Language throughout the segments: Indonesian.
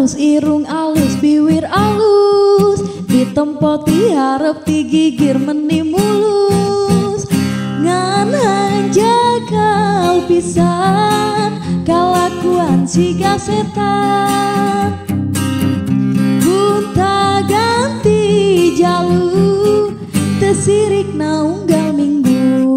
alus, irung alus, bibir alus, ditempo diharap digigir meni mulus. Ngan hanjakal pisan kalakuan si setan. Gunta ganti jalur tesirik na unggal minggu.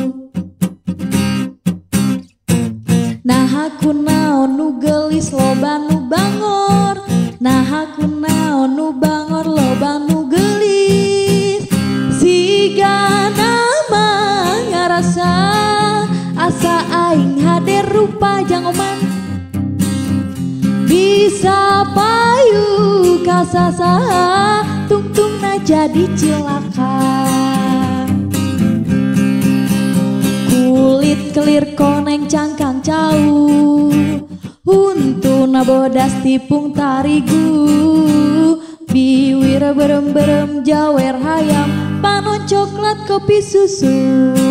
Nah aku naon nu gelis loba nu bangor, nah aku naon nu bangor loba nu gelis. Siga nama ngarasa asa aing hader rupa jangoman. Bisa payu kasasaha tungtungna jadi cilaka. Kulit kelir koneng cangkang cau, huntuna bodas tipung tarigu. Biwir berem-berem jawer hayam, panon coklat kopi susu.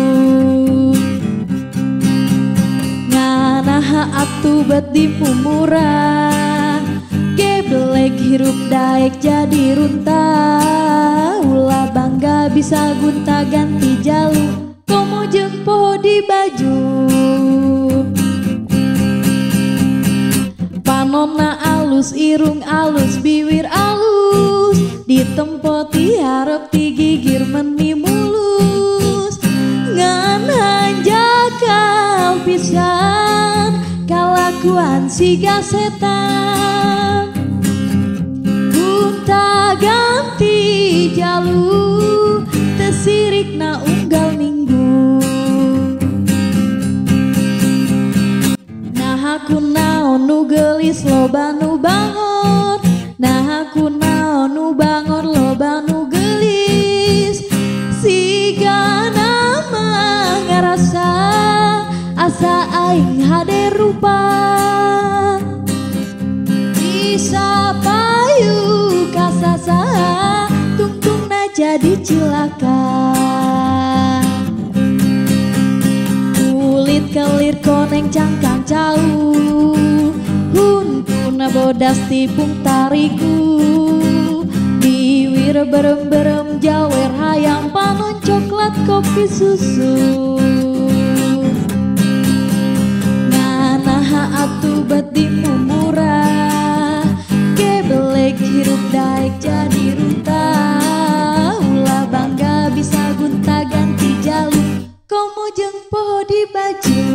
Nganaha atu bet di pumurah, geblek hirup daek jadi runta. Ulah bangga bisa gunta ganti jalur, komo jeung poho di baju. Panonna alus, irung alus, bibir alus, ditempo diharap digigir meni mulus. Ngan hanjakal pisan kalakuan si setan. Gunta ganti jalur tesirik na unggal minggu. Nah aku naon nu gelis loba nu bangor, nah aku naon nu bangor loba nu gelis. Siga nama ngarasa asa aing hader rupa. Bisa payu kasasaha tungtungna jadi cilaka. Kulit kelir koneng cangkang cau, huntuna bodas tipung tarigu. Biwir berem-berem jawer hayam, panon coklat kopi susu. Nganaha atu bet di pumurah, geblek hirup daek jadi runta. Ulah bangga bisa gunta ganti jalur, komo jeung poho di baju.